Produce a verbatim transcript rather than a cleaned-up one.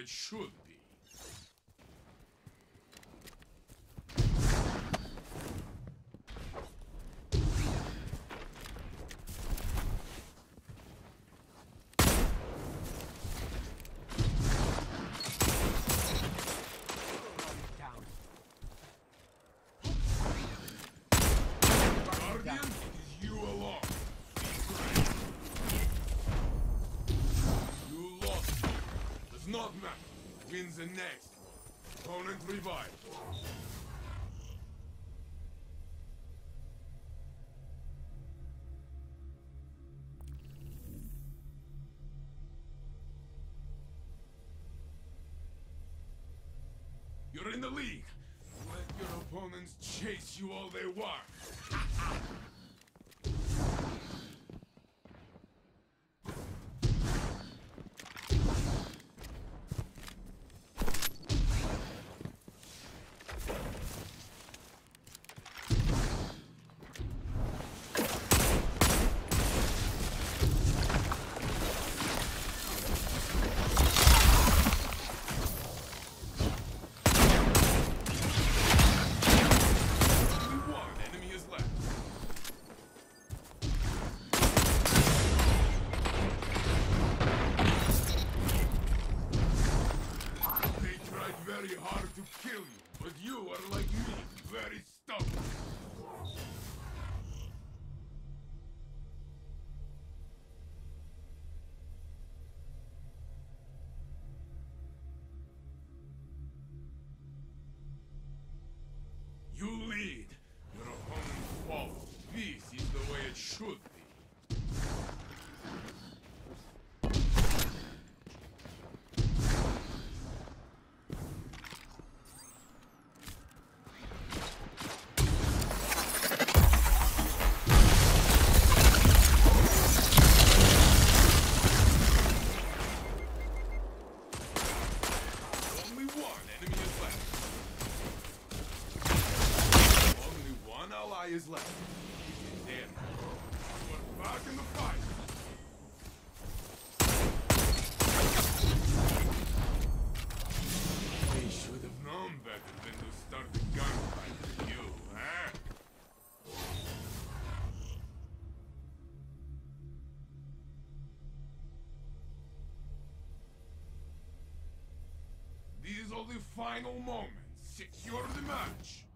it should be. Guardian, it is you alone. You lost. Does not matter. Wins the next one. Opponent revived. You're in the league. Let your opponents chase you all they want. Very hard to kill you, but you are like me, very stubborn. You lead, your opponent follows. This is the way it should be. Is left. Damn. We're back in the fight. They should have known better than to start the gunfight with you, huh? These are the final moments. Secure the match.